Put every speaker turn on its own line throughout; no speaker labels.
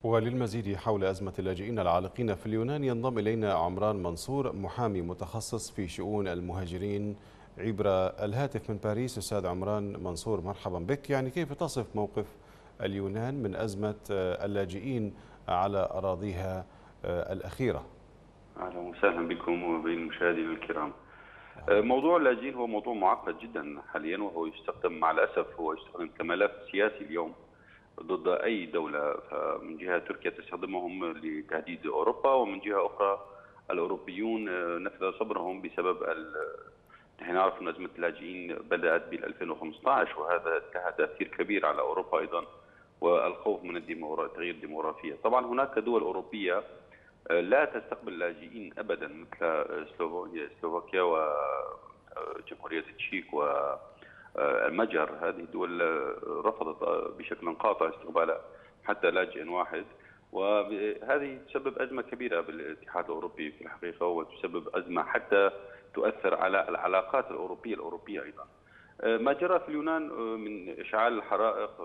وللمزيد حول أزمة اللاجئين العالقين في اليونان ينضم إلينا عمران منصور، محامي متخصص في شؤون المهاجرين، عبر الهاتف من باريس. أستاذ عمران منصور، مرحبا بك. كيف تصف موقف اليونان من أزمة اللاجئين على أراضيها الأخيرة؟
أهلا وسهلا بكم وبالمشاهدين الكرام. موضوع اللاجئين هو موضوع معقد جدا حاليا، وهو يستخدم مع الأسف كملف سياسي اليوم ضد أي دولة. من جهة تركيا تستخدمهم لتهديد أوروبا، ومن جهة أخرى الأوروبيون نفذ صبرهم بسبب نحن نعرف أن أزمة اللاجئين بدأت بال 2015، وهذا لها تأثير كبير على أوروبا أيضا، والخوف من تغيير الديموغرافيا. طبعا هناك دول أوروبية لا تستقبل اللاجئين ابدا، مثل سلوفاكيا وجمهوريه التشيك والمجر. هذه الدول رفضت بشكل قاطع استقبال حتى لاجئ واحد، وهذه تسبب ازمه كبيره بالاتحاد الاوروبي في الحقيقه، وتسبب ازمه حتى تؤثر على العلاقات الاوروبيه ايضا. ما جرى في اليونان من اشعال الحرائق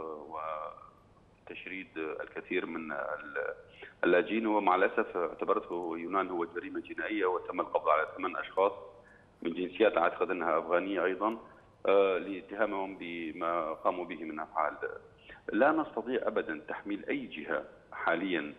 وتشريد الكثير من اللاجئين، ومع الاسف اعتبرته اليونان هو جريمه جنائيه، وتم القبض على 8 اشخاص من جنسيات اعتقد انها افغانيه ايضا، لاتهامهم بما قاموا به من افعال. لا نستطيع ابدا تحميل اي جهه حاليا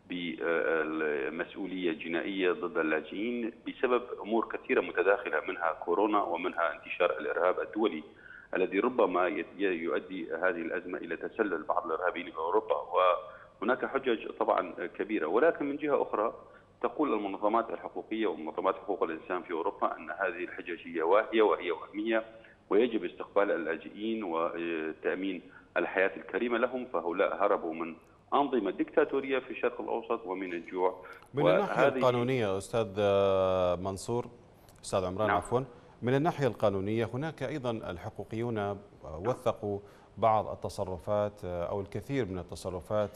بمسؤوليه جنائيه ضد اللاجئين بسبب امور كثيره متداخله، منها كورونا ومنها انتشار الارهاب الدولي الذي ربما يؤدي هذه الازمه الى تسلل بعض الارهابيين في اوروبا. هناك حجج طبعا كبيرة، ولكن من جهة أخرى تقول المنظمات الحقوقية ومنظمات حقوق الإنسان في أوروبا أن هذه الحجج هي واهية وهي وهمية، ويجب استقبال اللاجئين وتأمين الحياة الكريمة لهم، فهؤلاء هربوا من أنظمة ديكتاتورية في الشرق الأوسط ومن الجوع.
من الناحية القانونية أستاذ منصور، أستاذ عمران
نعم.
عفوا، من الناحية القانونية هناك أيضا الحقوقيون وثقوا بعض التصرفات أو الكثير من التصرفات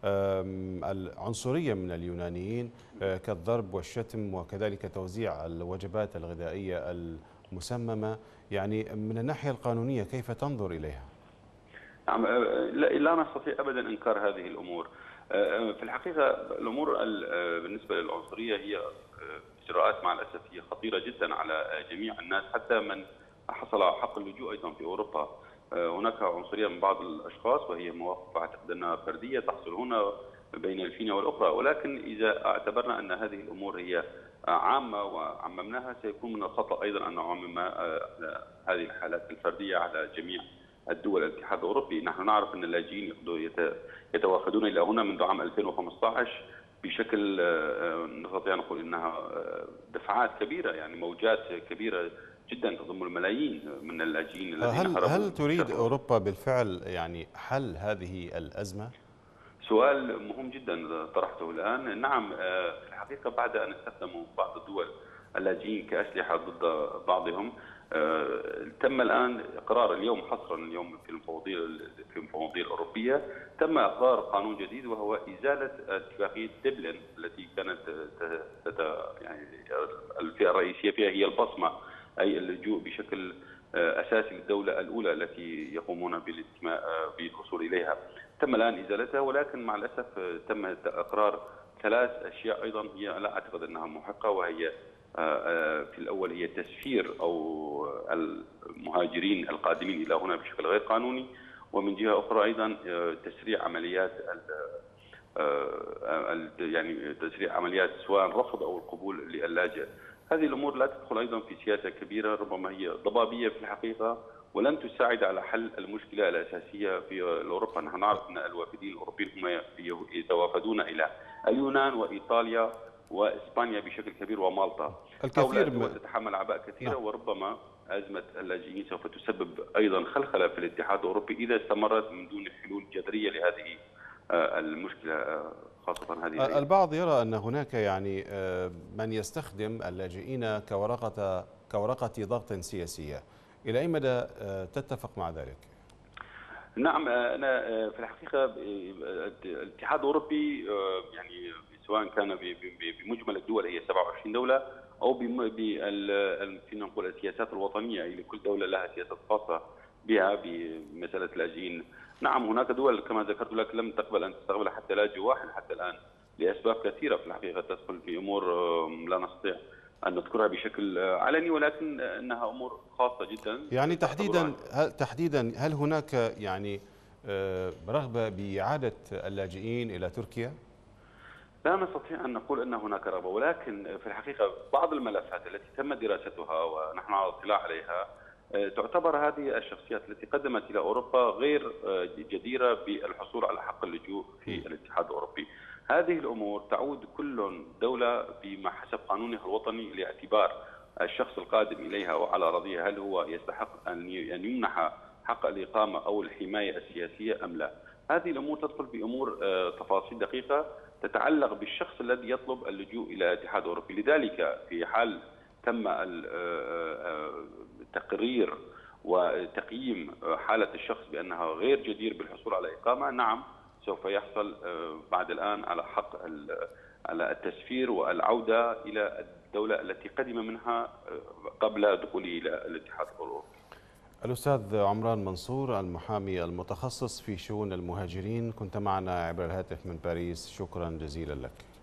العنصرية من اليونانيين، كالضرب والشتم وكذلك توزيع الوجبات الغذائية المسممة. من الناحية القانونية كيف تنظر إليها؟
نعم، لا نستطيع أبدا إنكار هذه الأمور. في الحقيقة الأمور بالنسبة للعنصرية هي إجراءات مع الأسف هي خطيرة جدا على جميع الناس، حتى من حصل على حق اللجوء أيضا في أوروبا. هناك عنصرية من بعض الأشخاص، وهي مواقف أعتقد أنها فردية تحصل هنا بين الفينة والأخرى، ولكن إذا اعتبرنا أن هذه الأمور هي عامة وعممناها، سيكون من الخطأ أيضا أن نعمم هذه الحالات الفردية على جميع الدول الاتحاد الأوروبي. نحن نعرف أن اللاجئين يتوافدون إلى هنا منذ عام 2015 بشكل نستطيع أن نقول أنها دفعات كبيرة، موجات كبيرة جدا تضم الملايين من اللاجئين الذين هربوا.
هل تريد أوروبا بالفعل حل هذه الأزمة؟
سؤال مهم جدا طرحته الآن. نعم، في الحقيقة بعد أن استخدموا بعض الدول اللاجئين كأسلحة ضد بعضهم، تم الآن إقرار اليوم حصرا اليوم في المفوضية الأوروبية تم إقرار قانون جديد، وهو إزالة اتفاقية دبلن التي كانت الفئة الرئيسية فيها هي البصمة، أي اللجوء بشكل أساسي للدولة الأولى التي يقومون بالوصول إليها. تم الآن إزالتها، ولكن مع الأسف تم إقرار 3 أشياء أيضا هي لا أعتقد أنها محقة، وهي في الأول هي تسفير أو المهاجرين القادمين إلى هنا بشكل غير قانوني، ومن جهة أخرى أيضا تسريع عمليات تسريع عمليات سواء الرفض أو القبول للاجئ. هذه الأمور لا تدخل أيضا في سياسة كبيرة، ربما هي ضبابية في الحقيقة، ولن تساعد على حل المشكلة الأساسية في أوروبا. نحن نعرف أن الوافدين الأوروبيين هم يتوافدون إلى اليونان وإيطاليا وإسبانيا بشكل كبير ومالطا.
الكثير
تتحمل أعباء كثيرة. نعم. وربما أزمة اللاجئين سوف تسبب أيضا خلخلة في الاتحاد الأوروبي إذا استمرت من دون حلول جذرية لهذه المشكلة، خاصة هذه
البعض يرى أن هناك من يستخدم اللاجئين كورقة ضغط سياسية. إلى أي مدى تتفق مع ذلك؟
نعم، أنا في الحقيقة الاتحاد الأوروبي سواء كان بمجمل الدول هي 27 دولة، أو نقول السياسات الوطنية، لكل دولة لها سياسات خاصة بها بمسألة اللاجئين نعم، هناك دول كما ذكرت لك لم تقبل أن تستقبل حتى لاجئ واحد حتى الآن، لأسباب كثيرة في الحقيقة تدخل في أمور لا نستطيع أن نذكرها بشكل علني، ولكن إنها أمور خاصة جدا
يعني
تعتبر.
تحديدا هل هناك يعني رغبة بإعادة اللاجئين إلى تركيا؟
لا نستطيع أن نقول أن هناك رغبة، ولكن في الحقيقة بعض الملفات التي تم دراستها ونحن على اطلاع عليها تعتبر هذه الشخصيات التي قدمت إلى أوروبا غير جديرة بالحصول على حق اللجوء في الاتحاد الأوروبي. هذه الأمور تعود كل دولة بما حسب قانونها الوطني لاعتبار الشخص القادم إليها وعلى أراضيها هل هو يستحق أن يمنح حق الإقامة أو الحماية السياسية أم لا. هذه الأمور تدخل بأمور تفاصيل دقيقة تتعلق بالشخص الذي يطلب اللجوء إلى الاتحاد الأوروبي. لذلك في حال تم تقرير وتقييم حالة الشخص بأنها غير جدير بالحصول على إقامة، نعم سوف يحصل بعد الآن على حق على التسفير والعودة إلى الدولة التي قدم منها قبل دخوله إلى الاتحاد الأوروبي.
الأستاذ عمران منصور المحامي المتخصص في شؤون المهاجرين، كنت معنا عبر الهاتف من باريس، شكرا جزيلا لك.